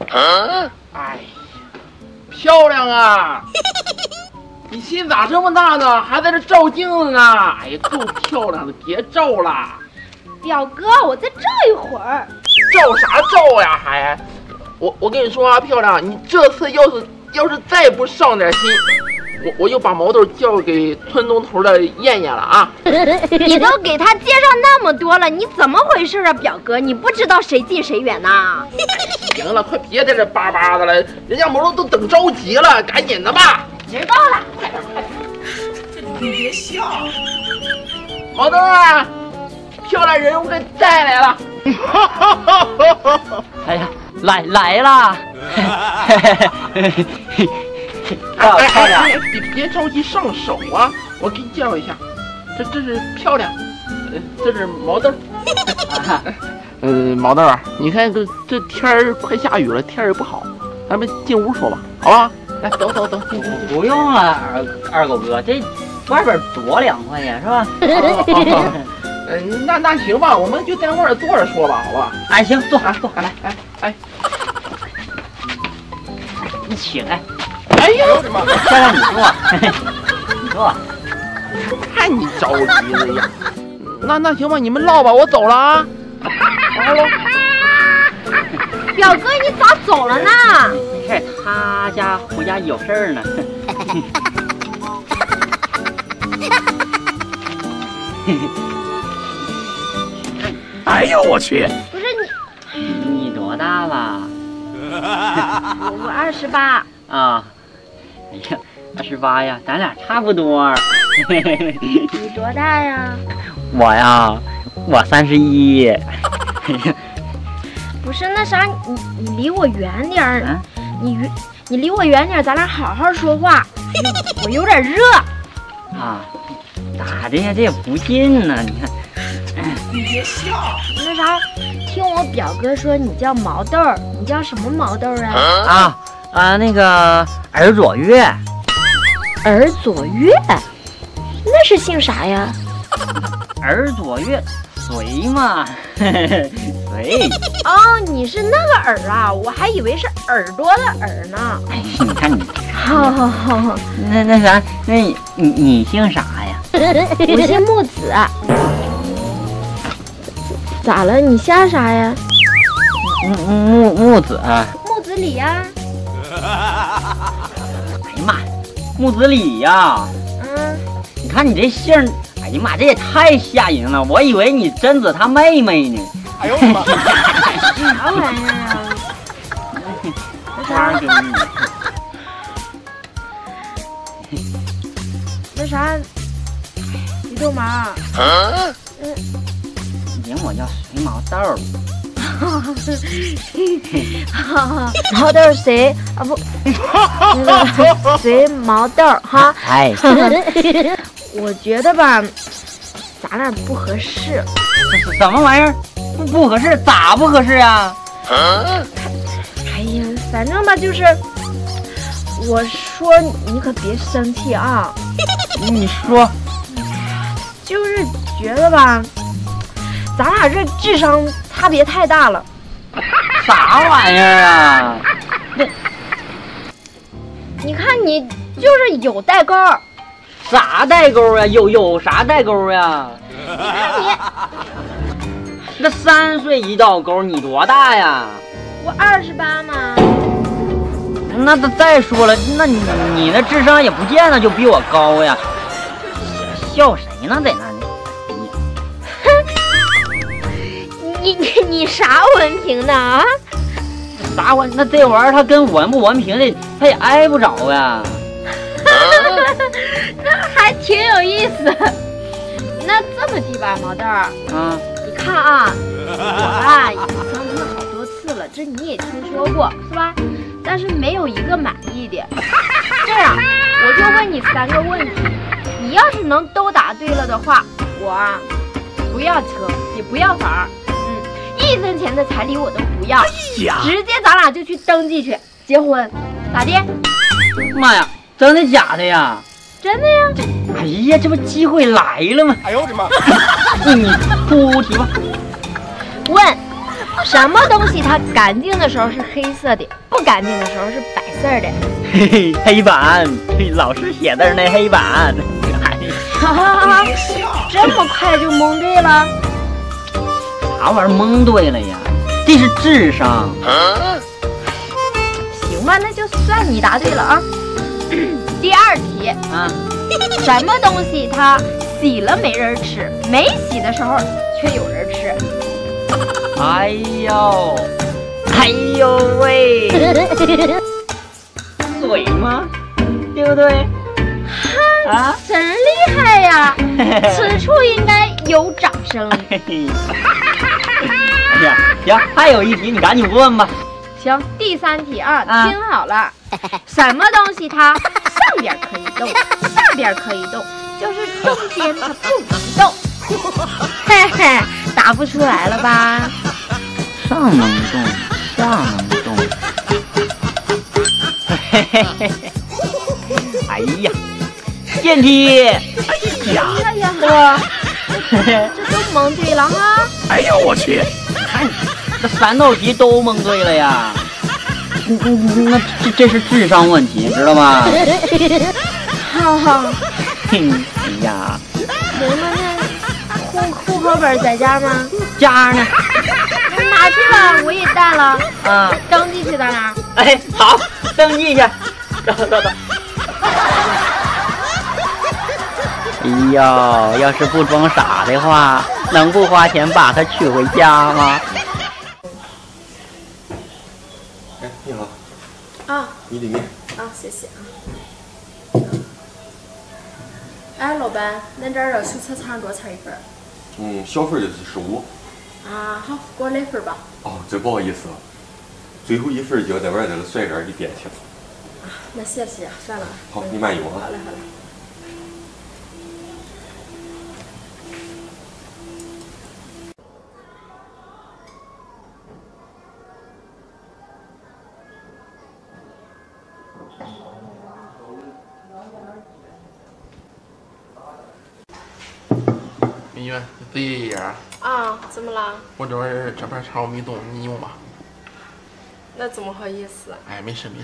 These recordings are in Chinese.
哎，漂亮啊！你心咋这么大呢？还在这照镜子呢？哎呀，够漂亮的，别照了。 表哥，我再照一会儿。 照啥照呀？还，我跟你说啊，漂亮，你这次要是再不上点心，我又把毛豆交给村东头的燕燕了啊！ 你都给他介绍那么多了，你怎么回事啊，表哥？你不知道谁近谁远呐？ 行了，快别在这巴巴的了，人家毛豆都等着急了，赶紧的吧！ 知道了， 快点快点！你别笑。毛豆啊，漂亮人物给带来了。 哎呀，来啦！ 别着急上手啊！我给你介绍一下，这是漂亮，这是毛豆。毛豆啊，你看这天儿快下雨了，天儿也不好，咱们进屋说吧，好吧？来，走。 不用了，二狗哥，这外边多凉快呀，是吧？ 那行吧，我们就在外面坐着说吧，好吧？ 哎，行，坐， 来， 你请，哎呦我的妈！ 先让你坐，你坐。 看你着急的呀。那行吧，你们唠吧，我走了啊。好喽。 表哥，你咋走了呢？ 没事，他家回家有事儿呢。 哎呦我去！ 不是你多大了？ 我28。 啊，哎呀，28呀，咱俩差不多。 你多大呀？ 我呀，我31。 不是那啥，你离我远点儿。 啊、 你离我远点儿，咱俩好好说话。我有点热。 啊，咋的呀？这也不近呢，你看。 你别笑。 那啥，听我表哥说你叫毛豆儿，你叫什么毛豆啊？那个尔左月。 尔左月，那是姓啥呀？ 尔左月，隋嘛，隋。 哦，你是那个尔啊，我还以为是耳朵的耳呢。 哎，你看你。 好。 那啥，那你姓啥呀？ 我姓木子。咋了？你瞎啥呀？ 木子。 木子李呀。 哎呀妈，木子李呀。你看你这姓，哎呀妈，这也太吓人了！我以为你贞子她妹妹呢。 哎呦我妈！ 啥玩意儿啊？那啥，李豆毛。 名我叫隋毛豆。 毛豆谁啊？不，那个隋毛豆哈。 哎， 我觉得吧，咱俩不合适。 什么玩意儿？不合适？咋不合适啊？ 哎呀，反正吧，就是我说你可别生气啊。 你说， 就是觉得吧，咱俩这智商差别太大了。 啥玩意儿啊？ 你看你就是有代沟。 啥代沟啊？有啥代沟呀？ 你看你， 那3岁一道沟，你多大呀？ 我28嘛。 那再说了，那你那智商也不见得就比我高呀。笑谁呢？在那你啥文凭呢啊？ 啥文？那这玩意儿它跟文不文凭的，它也挨不着呀。 那还挺有意思。那这么地吧，毛豆儿，你看啊，我吧已经相亲好多次了，这你也听说过是吧？但是没有一个满意的。这样，我就问你3个问题，你要是能都答对了的话，我啊不要车，也不要房，1分钱的彩礼我都不要，直接咱俩就去登记去结婚，咋的？ 妈呀，真的假的呀？ 真的呀！ 哎呀，这不机会来了吗？ 哎呦我的妈！ 你出题吧。 问什么东西它干净的时候是黑色的，不干净的时候是白色的？ 嘿嘿，黑板，老师写的是那黑板。 哈哈哈！这么快就蒙对了？ 啥玩意儿蒙对了呀？这是智商。 行吧，那就算你答对了啊。第二题啊，什么东西它洗了没人吃，没洗的时候却有人吃？ 哎呦喂，水吗？对不对？ 啊，真厉害呀！此处应该有掌声。 哎呀，行，还有一题，你赶紧问吧。 行，第三题啊，听好了，什么东西它上边可以动，下边可以动，就是中间它不能动？嘿嘿，答不出来了吧？ 上能动，下能动。嘿嘿嘿嘿，哎呀，电梯！哎呀，哥，这都蒙对了哈！ 哎呦我去！ 看你这3道题都蒙对了呀！那这是智商问题，知道吗？ 哈哈。 哎呀， 行吧，那户口本在家吗？ 家呢？ 拿去了，我也带了。啊，登记去在哪儿？ 哎，好，登记去。走。哎呦，要是不装傻的话，能不花钱把它娶回家吗？ 哎，你好。 啊。 你的面。 啊，谢谢啊。哎，老板，恁这儿的小菜肠多少钱一份？ 小份的是15。 啊，好，给我来份吧。 哦，真不好意思，最后一份已经在外头了，帅哥给点去了。 啊，那谢谢，算了。 好，你慢用啊。 好嘞。 美女，你注意一点啊。 啊，怎么了？ 我这盘茶我没动，你用吧。 那怎么好意思？ 哎，没事。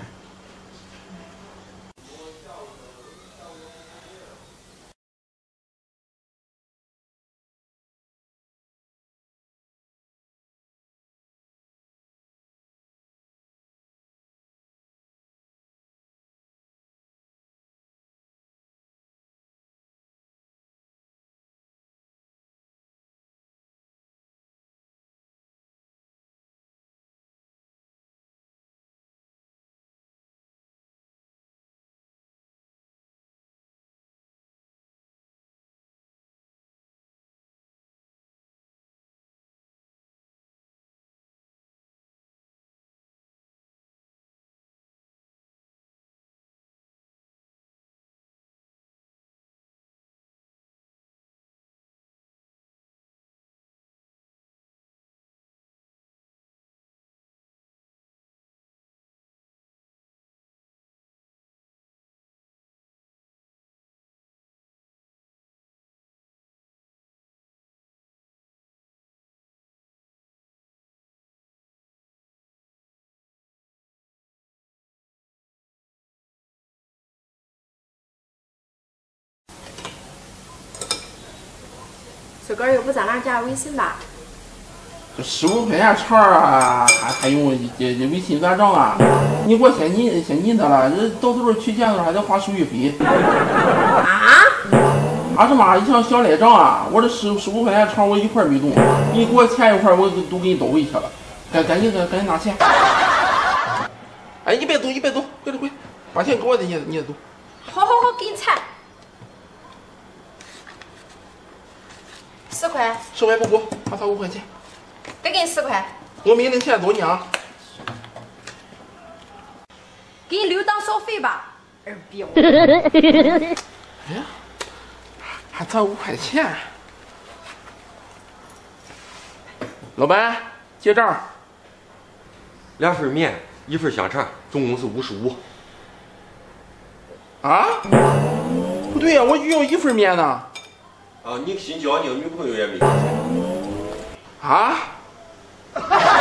自个儿又不在哪儿加微信吧？ 这15块钱肠啊，还用微信转账啊？你给我先进的了，这到时候取钱的时候还得花手续费。啊什么？你想赖账啊？我这15块钱肠我一块没动，你给我钱一块我都给你倒回去了。赶紧拿钱！哎，100多，回，把钱给我的，你也走。 好，给你钱。10块。 10块不给，还差5块钱。 再给你10块。 我没零钱走你啊。 给你留当小费吧，二彪。 哎呀，还差5块钱。老板，结账。 2份面，1份香肠，总共是55。 啊？不对呀，我就要1份面呢。 啊，你新交，你女朋友也没给钱。 啊？ 了。